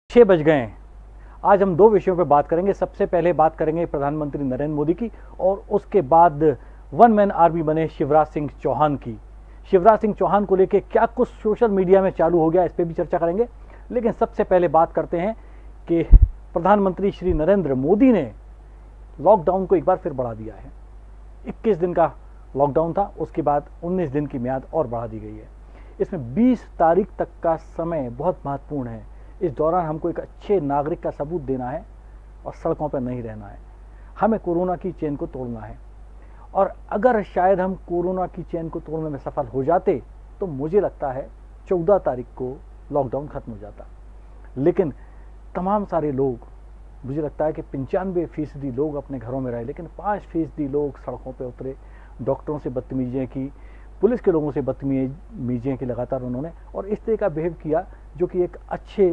6 बज गए हैं। आज हम 2 विषयों पर बात करेंगे। सबसे पहले बात करेंगे प्रधानमंत्री नरेंद्र मोदी की, और उसके बाद वन मैन आर्मी बने शिवराज सिंह चौहान की। शिवराज सिंह चौहान को लेकर क्या कुछ सोशल मीडिया में चालू हो गया, इस पर भी चर्चा करेंगे। लेकिन सबसे पहले बात करते हैं कि प्रधानमंत्री श्री नरेंद्र मोदी ने लॉकडाउन को एक बार फिर बढ़ा दिया है। 21 दिन का लॉकडाउन था, उसके बाद 19 दिन की म्याद और बढ़ा दी गई है। इसमें 20 तारीख तक का समय बहुत महत्वपूर्ण है। इस दौरान हमको एक अच्छे नागरिक का सबूत देना है और सड़कों पर नहीं रहना है। हमें कोरोना की चेन को तोड़ना है, और अगर शायद हम कोरोना की चेन को तोड़ने में सफल हो जाते तो मुझे लगता है 14 तारीख को लॉकडाउन खत्म हो जाता। लेकिन तमाम सारे लोग, मुझे लगता है कि 95% लोग अपने घरों में रहे, लेकिन 5% लोग सड़कों पर उतरे। डॉक्टरों से बदतमीजियाँ की, पुलिस के लोगों से बदतमीजियाँ की लगातार उन्होंने, और इस तरह का बिहेव किया जो कि एक अच्छे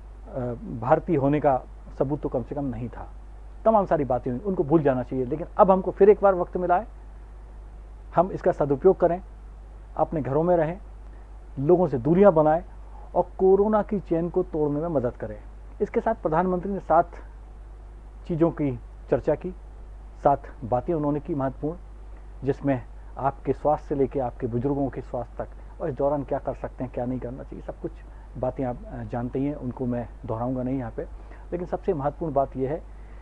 भारतीय होने का सबूत तो कम से कम नहीं था। तमाम सारी बातें हुई, उनको भूल जाना चाहिए। लेकिन अब हमको फिर एक बार वक्त मिला है, हम इसका सदुपयोग करें, अपने घरों में रहें, लोगों से दूरियां बनाएं और कोरोना की चेन को तोड़ने में मदद करें। इसके साथ प्रधानमंत्री ने 7 चीज़ों की चर्चा की, 7 बातें उन्होंने की महत्वपूर्ण, जिसमें आपके स्वास्थ्य से लेकर आपके बुजुर्गों के स्वास्थ्य तक, और इस दौरान क्या कर सकते हैं, क्या नहीं करना चाहिए, सब कुछ बातें आप जानते ही हैं, उनको मैं दोहराऊंगा नहीं यहाँ पे। लेकिन सबसे महत्वपूर्ण बात यह है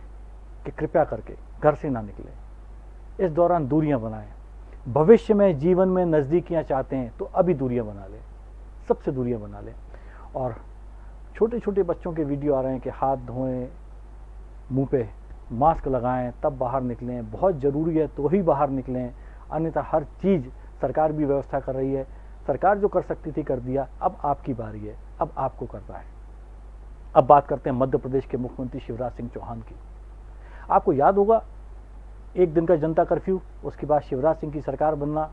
कि कृपया करके घर से ना निकलें, इस दौरान दूरियां बनाएं। भविष्य में जीवन में नज़दीकियां चाहते हैं तो अभी दूरियां बना लें, सबसे दूरियां बना लें। और छोटे छोटे बच्चों के वीडियो आ रहे हैं कि हाथ धोएं, मुंह पे मास्क लगाएं, तब बाहर निकलें, बहुत ज़रूरी है तो ही बाहर निकलें, अन्यथा हर चीज़ सरकार भी व्यवस्था कर रही है। सरकार जो कर सकती थी कर दिया, अब आपकी बारी है, अब आपको करना है। अब बात करते हैं मध्य प्रदेश के मुख्यमंत्री शिवराज सिंह चौहान की। आपको याद होगा, एक दिन का जनता कर्फ्यू, उसके बाद शिवराज सिंह की सरकार बनना,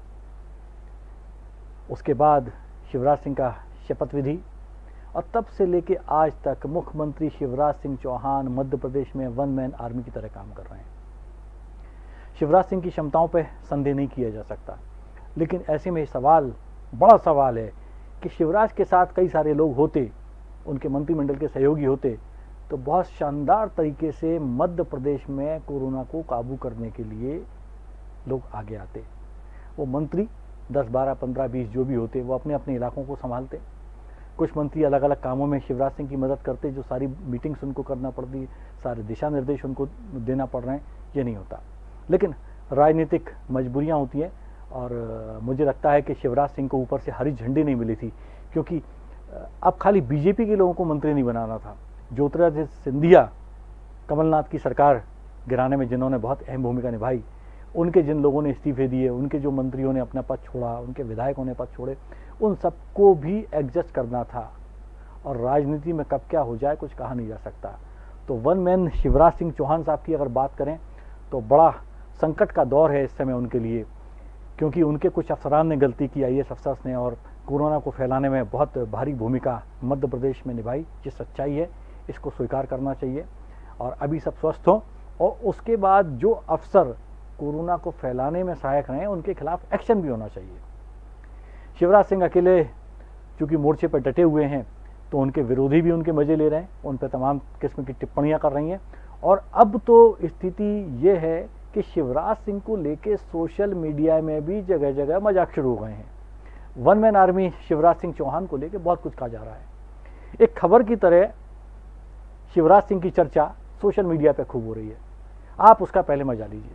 उसके बाद शिवराज सिंह का शपथ विधि, और तब से लेके आज तक मुख्यमंत्री शिवराज सिंह चौहान मध्य प्रदेश में वन मैन आर्मी की तरह काम कर रहे हैं। शिवराज सिंह की क्षमताओं पर संदेह नहीं किया जा सकता, लेकिन ऐसे में सवाल, बड़ा सवाल है कि शिवराज के साथ कई सारे लोग होते, उनके मंत्रिमंडल के सहयोगी होते, तो बहुत शानदार तरीके से मध्य प्रदेश में कोरोना को काबू करने के लिए लोग आगे आते। वो मंत्री 10, 12, 15, 20 जो भी होते, वो अपने अपने इलाकों को संभालते। कुछ मंत्री अलग अलग कामों में शिवराज सिंह की मदद करते, जो सारी मीटिंग्स उनको करना पड़ती, सारे दिशा निर्देश उनको देना पड़ रहे हैं, ये नहीं होता। लेकिन राजनीतिक मजबूरियाँ होती हैं, और मुझे लगता है कि शिवराज सिंह को ऊपर से हरी झंडी नहीं मिली थी, क्योंकि अब खाली बीजेपी के लोगों को मंत्री नहीं बनाना था। ज्योतिरादित्य सिंधिया, कमलनाथ की सरकार गिराने में जिन्होंने बहुत अहम भूमिका निभाई, उनके जिन लोगों ने इस्तीफे दिए, उनके जो मंत्रियों ने अपना पद छोड़ा, उनके विधायकों ने पद छोड़े, उन सबको भी एडजस्ट करना था। और राजनीति में कब क्या हो जाए कुछ कहा नहीं जा सकता। तो वन मैन शिवराज सिंह चौहान साहब की अगर बात करें तो बड़ा संकट का दौर है इस समय उनके लिए, क्योंकि उनके कुछ अफसरान ने गलती की, IAS अफसर्स ने, और कोरोना को फैलाने में बहुत भारी भूमिका मध्य प्रदेश में निभाई। ये सच्चाई है, इसको स्वीकार करना चाहिए। और अभी सब स्वस्थ हों, और उसके बाद जो अफसर कोरोना को फैलाने में सहायक रहे, उनके खिलाफ एक्शन भी होना चाहिए। शिवराज सिंह अकेले चूँकि मोर्चे पर डटे हुए हैं, तो उनके विरोधी भी उनके मजे ले रहे हैं, उन पर तमाम किस्म की टिप्पणियाँ कर रही हैं। और अब तो स्थिति ये है कि शिवराज सिंह को लेके सोशल मीडिया में भी जगह जगह मजाक शुरू हो गए हैं। One man army Shivraj Singh Chouhan को लेके बहुत कुछ कहा जा रहा है। एक खबर की तरह शिवराज सिंह की चर्चा सोशल मीडिया पे खूब हो रही है, आप उसका पहले मजा लीजिए।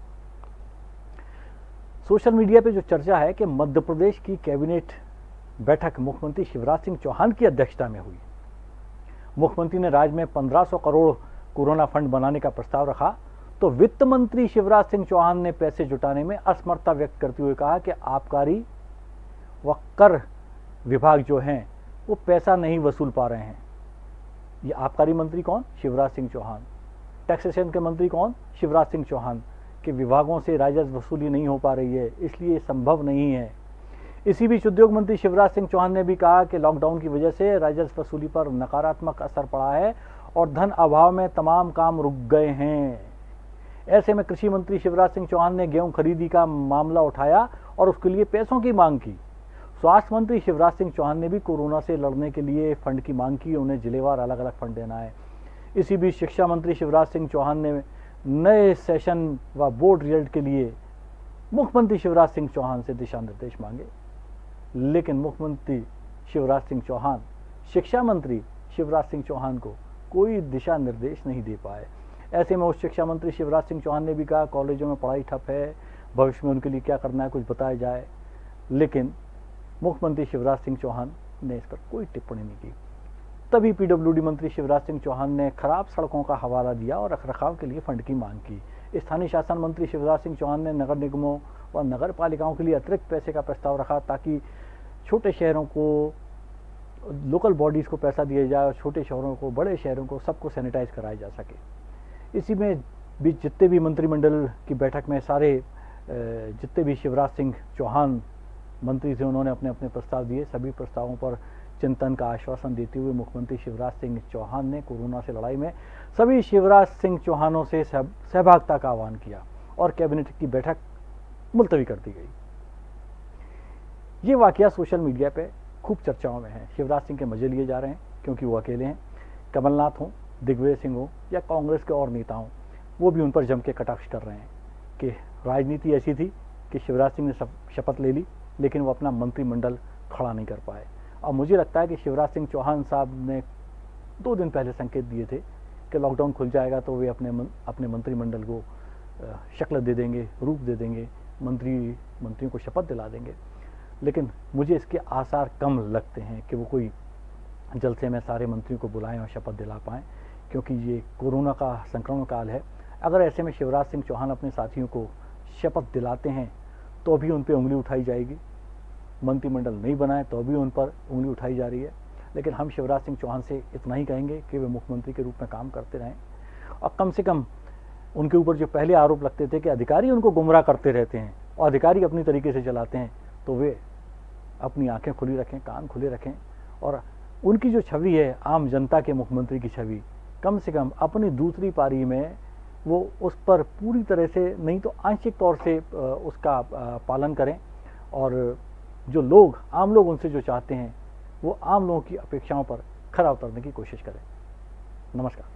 सोशल मीडिया पे जो चर्चा है कि मध्य प्रदेश की कैबिनेट बैठक मुख्यमंत्री शिवराज सिंह चौहान की अध्यक्षता में हुई। मुख्यमंत्री ने राज्य में 1500 करोड़ कोरोना फंड बनाने का प्रस्ताव रखा, तो वित्त मंत्री शिवराज सिंह चौहान ने पैसे जुटाने में असमर्थता व्यक्त करते हुए कहा कि आबकारी व कर विभाग जो हैं वो पैसा नहीं वसूल पा रहे हैं। ये आबकारी मंत्री कौन? शिवराज सिंह चौहान। टैक्सेशन के मंत्री कौन? शिवराज सिंह चौहान। के विभागों से राजस्व वसूली नहीं हो पा रही है, इसलिए संभव नहीं है। इसी बीच उद्योग मंत्री शिवराज सिंह चौहान ने भी कहा कि लॉकडाउन की वजह से राजस्व वसूली पर नकारात्मक असर पड़ा है और धन अभाव में तमाम काम रुक गए हैं। ऐसे में कृषि मंत्री शिवराज सिंह चौहान ने गेहूं खरीदी का मामला उठाया और उसके लिए पैसों की मांग की। स्वास्थ्य मंत्री शिवराज सिंह चौहान ने भी कोरोना से लड़ने के लिए फंड की मांग की, उन्हें जिलेवार अलग अलग फंड देना है। इसी बीच शिक्षा मंत्री शिवराज सिंह चौहान ने नए सेशन व बोर्ड रिजल्ट के लिए मुख्यमंत्री शिवराज सिंह चौहान से दिशा निर्देश मांगे, लेकिन मुख्यमंत्री शिवराज सिंह चौहान शिक्षा मंत्री शिवराज सिंह चौहान को कोई दिशा निर्देश नहीं दे पाए। ऐसे में उस शिक्षा मंत्री शिवराज सिंह चौहान ने भी कहा कॉलेजों में पढ़ाई ठप है, भविष्य में उनके लिए क्या करना है कुछ बताया जाए, लेकिन मुख्यमंत्री शिवराज सिंह चौहान ने इस पर कोई टिप्पणी नहीं की। तभी पीडब्ल्यूडी मंत्री शिवराज सिंह चौहान ने खराब सड़कों का हवाला दिया और रखरखाव के लिए फंड की मांग की। स्थानीय शासन मंत्री शिवराज सिंह चौहान ने नगर निगमों व नगर पालिकाओं के लिए अतिरिक्त पैसे का प्रस्ताव रखा ताकि छोटे शहरों को, लोकल बॉडीज़ को पैसा दिया जाए और छोटे शहरों को, बड़े शहरों को, सबको सैनिटाइज कराया जा सके। इसी में बीच जितने भी मंत्रिमंडल की बैठक में सारे जितने भी शिवराज सिंह चौहान मंत्री थे उन्होंने अपने अपने प्रस्ताव दिए। सभी प्रस्तावों पर चिंतन का आश्वासन देते हुए मुख्यमंत्री शिवराज सिंह चौहान ने कोरोना से लड़ाई में सभी शिवराज सिंह चौहानों से सहभागिता का आह्वान किया और कैबिनेट की बैठक मुलतवी कर दी गई। ये वाकया सोशल मीडिया पे खूब चर्चाओं में है। शिवराज सिंह के मजे लिए जा रहे हैं क्योंकि वो अकेले हैं। कमलनाथ हों, दिग्विजय सिंह हो या कांग्रेस के और नेता हों, वो भी उन पर जम के कटाक्ष कर रहे हैं कि राजनीति ऐसी थी कि शिवराज सिंह ने शपथ ले ली लेकिन वो अपना मंत्रिमंडल खड़ा नहीं कर पाए। और मुझे लगता है कि शिवराज सिंह चौहान साहब ने 2 दिन पहले संकेत दिए थे कि लॉकडाउन खुल जाएगा तो वे अपने मंत्रिमंडल को शक्ल दे देंगे, रूप दे देंगे, मंत्रियों को शपथ दिला देंगे, लेकिन मुझे इसके आसार कम लगते हैं कि वो कोई जलसे में सारे मंत्रियों को बुलाएं और शपथ दिला पाएं, क्योंकि ये कोरोना का संक्रमण काल है। अगर ऐसे में शिवराज सिंह चौहान अपने साथियों को शपथ दिलाते हैं तो भी उन पर उंगली उठाई जाएगी, मंत्रिमंडल नहीं बनाए तो भी उन पर उंगली उठाई जा रही है। लेकिन हम शिवराज सिंह चौहान से इतना ही कहेंगे कि वे मुख्यमंत्री के रूप में काम करते रहें और कम से कम उनके ऊपर जो पहले आरोप लगते थे कि अधिकारी उनको गुमराह करते रहते हैं और अधिकारी अपनी तरीके से चलाते हैं, तो वे अपनी आंखें खुली रखें, कान खुले रखें और उनकी जो छवि है आम जनता के मुख्यमंत्री की छवि, कम से कम अपनी दूसरी पारी में वो उस पर पूरी तरह से नहीं तो आंशिक तौर से उसका पालन करें और जो लोग, आम लोग उनसे जो चाहते हैं वो आम लोगों की अपेक्षाओं पर खरा उतरने की कोशिश करें। नमस्कार।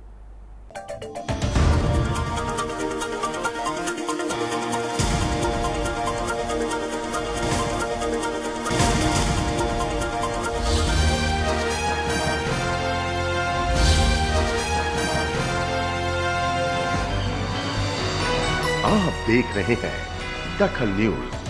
आप देख रहे हैं दखल न्यूज।